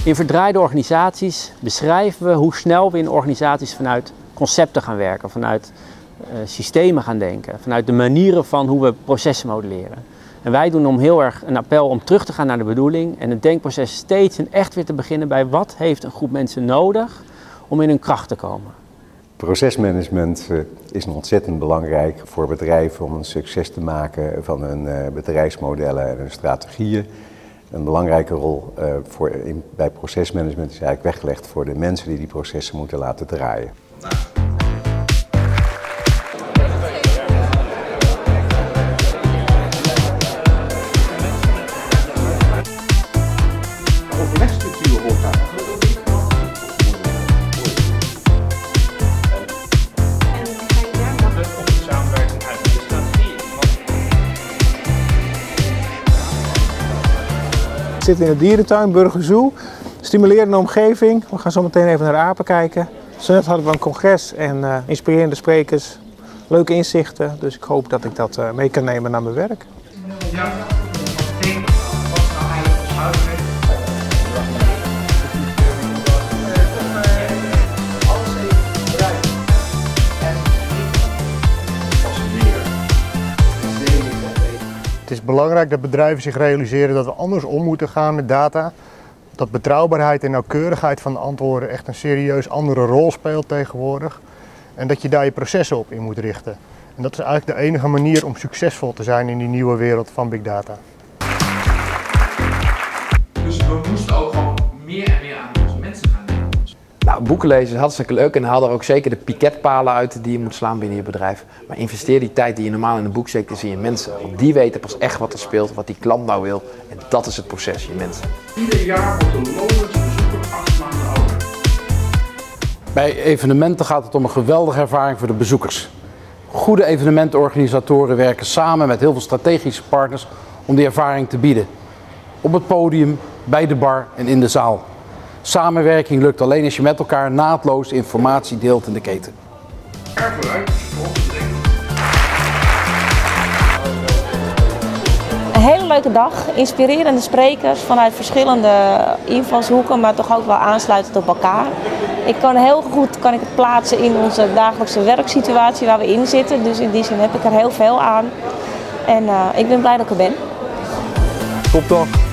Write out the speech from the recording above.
In verdraaide organisaties beschrijven we hoe snel we in organisaties vanuit concepten gaan werken, vanuit systemen gaan denken, vanuit de manieren van hoe we processen modelleren. En wij doen om heel erg een appel om terug te gaan naar de bedoeling en het denkproces steeds en echt weer te beginnen bij wat heeft een groep mensen nodig om in hun kracht te komen. Procesmanagement is ontzettend belangrijk voor bedrijven om een succes te maken van hun bedrijfsmodellen en hun strategieën. Een belangrijke rol bij procesmanagement is eigenlijk weggelegd voor de mensen die processen moeten laten draaien. We zitten in de dierentuin, Burger Zoo, stimulerende omgeving. We gaan zo meteen even naar de apen kijken. Zo net hadden we een congres en inspirerende sprekers, leuke inzichten. Dus ik hoop dat ik dat mee kan nemen naar mijn werk. Het is belangrijk dat bedrijven zich realiseren dat we anders om moeten gaan met data. Dat betrouwbaarheid en nauwkeurigheid van de antwoorden echt een serieus andere rol speelt tegenwoordig. En dat je daar je processen op in moet richten. En dat is eigenlijk de enige manier om succesvol te zijn in die nieuwe wereld van big data. Dus we moesten ook gewoon meer en meer aan onze mensen gaan denken. Nou, boeken lezen is hartstikke leuk en haal er ook zeker de piketpalen uit die je moet slaan binnen je bedrijf. Maar investeer die tijd die je normaal in een boek steekt in je mensen. Want die weten pas echt wat er speelt, wat die klant nou wil. En dat is het proces, je mensen. Ieder jaar wordt een lonend bezoeker 8 maanden ouder. Bij evenementen gaat het om een geweldige ervaring voor de bezoekers. Goede evenementenorganisatoren werken samen met heel veel strategische partners om die ervaring te bieden. Op het podium, bij de bar en in de zaal. Samenwerking lukt alleen als je met elkaar naadloos informatie deelt in de keten. Een hele leuke dag, inspirerende sprekers vanuit verschillende invalshoeken, maar toch ook wel aansluitend op elkaar. Ik kan heel goed het plaatsen in onze dagelijkse werksituatie waar we in zitten, dus in die zin heb ik er heel veel aan. En ik ben blij dat ik er ben. Topdag!